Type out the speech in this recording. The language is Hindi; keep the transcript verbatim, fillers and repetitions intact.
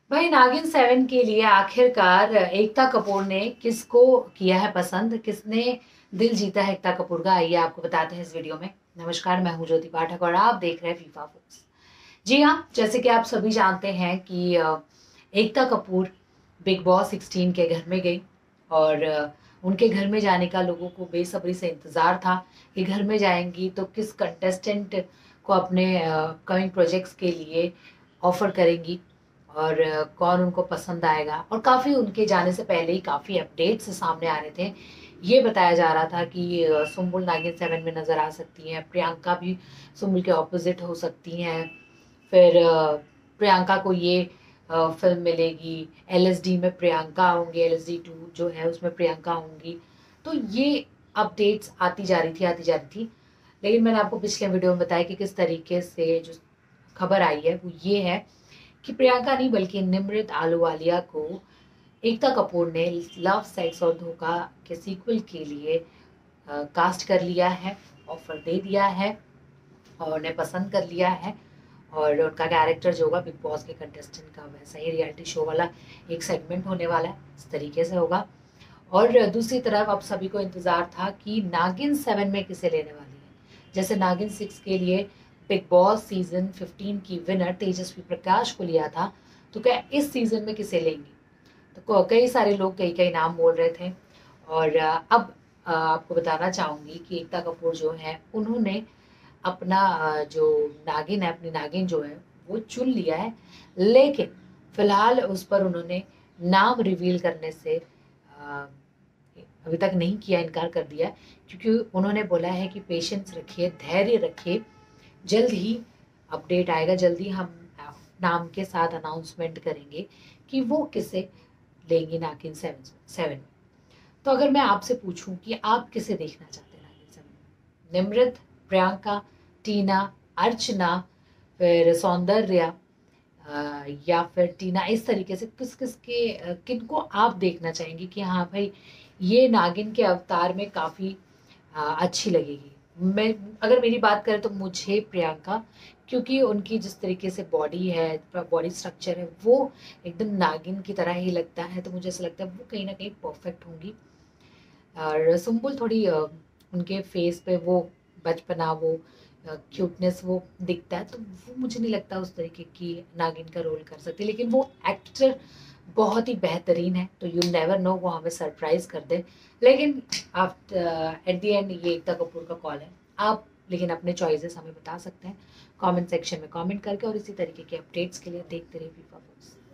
भाई नागिन सेवन के लिए आखिरकार एकता कपूर ने किसको किया है पसंद, किसने दिल जीता है एकता कपूर का, आइए आपको बताते हैं इस वीडियो में। नमस्कार, मैं हूं ज्योति पाठक और आप देख रहे हैं फीफा फुक्स। जी हाँ, जैसे कि आप सभी जानते हैं कि अ, Ekta Kapoor Bigg Boss sixteen के घर में गई और अ, उनके घर में जाने का लोगों को बेसब्री से इंतज़ार था कि घर में जाएंगी तो किस कंटेस्टेंट को अपने कमिंग प्रोजेक्ट्स के लिए ऑफर करेंगी और अ, कौन उनको पसंद आएगा। और काफ़ी उनके जाने से पहले ही काफ़ी अपडेट्स सामने आ रहे थे। ये बताया जा रहा था कि अ, सुम्बुल नागिन सेवन में नज़र आ सकती हैं, प्रियंका भी सुम्बुल के ऑपोजिट हो सकती हैं। फिर अ, प्रियंका को ये अ, फिल्म मिलेगी, एलएसडी में प्रियंका होंगे, एलएसडी टू जो है उसमें प्रियंका होंगी। तो ये अपडेट्स आती जा रही थी आती जा रही थी। लेकिन मैंने आपको पिछले वीडियो में बताया कि किस तरीके से जो खबर आई है वो ये है कि प्रियंका नहीं बल्कि निमृत आलूवालिया को एकता कपूर ने लव सेक्स और धोखा के सीक्वल के लिए अ, कास्ट कर लिया है, ऑफर दे दिया है और उन्हें पसंद कर लिया है। और उनका कैरेक्टर जो होगा बिग बॉस के कंटेस्टेंट का वैसा ही रियलिटी शो वाला एक सेगमेंट होने वाला है, इस तरीके से होगा। और दूसरी तरफ अब सभी को इंतज़ार था कि नागिन सेवन में किसे लेने वाली है। जैसे नागिन सिक्स के लिए बिग बॉस सीजन फिफ्टीन की विनर तेजस्वी प्रकाश को लिया था, तो क्या इस सीजन में किसे लेंगी। तो कई सारे लोग कई कई नाम बोल रहे थे। और अ, अब अ, आपको बताना चाहूँगी कि एकता कपूर जो है उन्होंने अपना अ, जो नागिन है, अपनी नागिन जो है वो चुन लिया है। लेकिन फिलहाल उस पर उन्होंने नाम रिवील करने से अ, अभी तक नहीं किया, इनकार कर दिया। क्योंकि उन्होंने बोला है कि पेशेंस रखिए, धैर्य रखिए, जल्द ही अपडेट आएगा, जल्द ही हम नाम के साथ अनाउंसमेंट करेंगे कि वो किसे लेंगी नागिन सेवन सेवन। तो अगर मैं आपसे पूछूं कि आप किसे देखना चाहते हैं नागिन सेवन में, निमृत, प्रियंका, टीना, अर्चना, फिर सौंदर्या अ, या फिर टीना, इस तरीके से किस किस के अ, किनको आप देखना चाहेंगे कि हाँ भाई ये नागिन के अवतार में काफ़ी अच्छी लगेगी। मैं अगर मेरी बात करें तो मुझे प्रियंका, क्योंकि उनकी जिस तरीके से बॉडी है, बॉडी स्ट्रक्चर है, वो एकदम नागिन की तरह ही लगता है। तो मुझे ऐसा लगता है वो कहीं ना कहीं परफेक्ट होंगी। और सुम्बुल थोड़ी अ, उनके फेस पे वो बचपना, वो क्यूटनेस वो दिखता है, तो वो मुझे नहीं लगता उस तरीके की नागिन का रोल कर सकती। लेकिन वो एक्टर बहुत ही बेहतरीन है, तो यू नेवर नो, वो हमें सरप्राइज कर दे। लेकिन आप एट द एंड ये एकता कपूर का कॉल है। आप लेकिन अपने चॉइसेस हमें बता सकते हैं कमेंट सेक्शन में कमेंट करके। और इसी तरीके के अपडेट्स के लिए देखते रहिए फीफा फुक्स।